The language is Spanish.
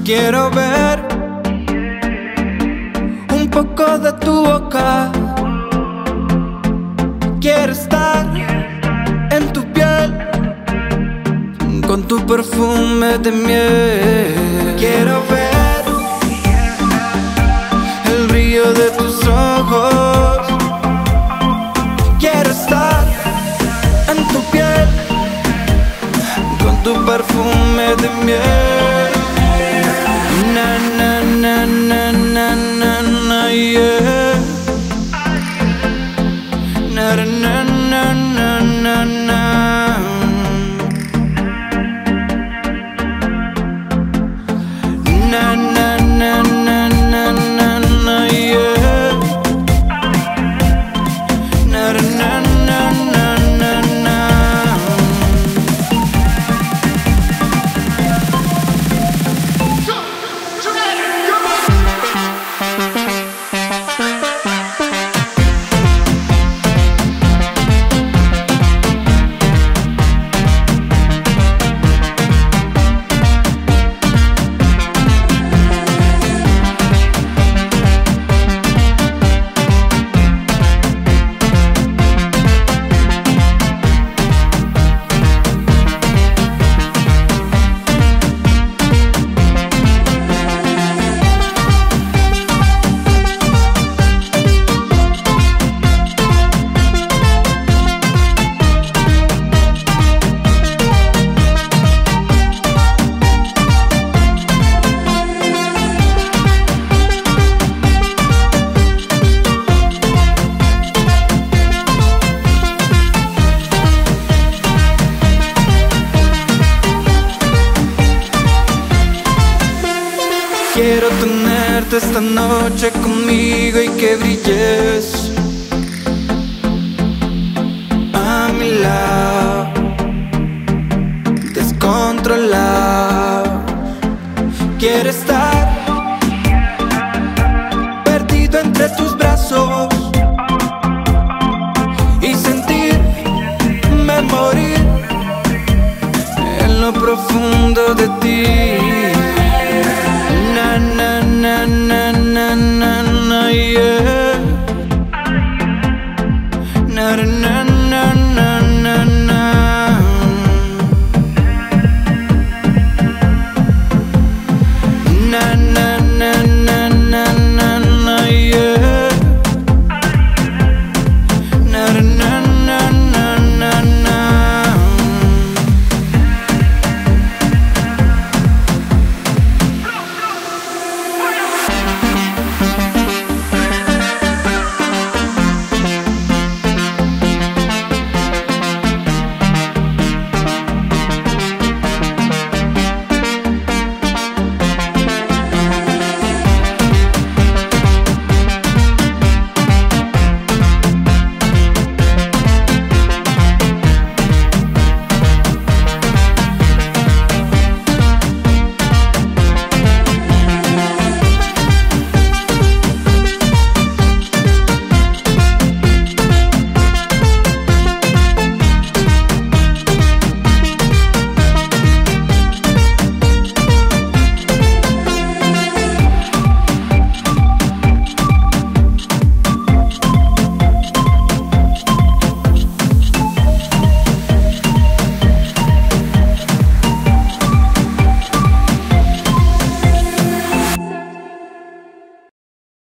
Quiero ver un poco de tu boca. Quiero estar en tu piel con tu perfume de miel. Quiero ver el brillo de tus ojos. Quiero estar en tu piel con tu perfume de miel. Na na na na na na na, yeah. Na na na na na na. Na na na na na na na, yeah. Na na na na na na. Quiero tenerte esta noche conmigo y que brilles a mi lado, descontrolaos. Quiero estar perdido entre tus brazos y sentir-me morir en lo profundo de ti.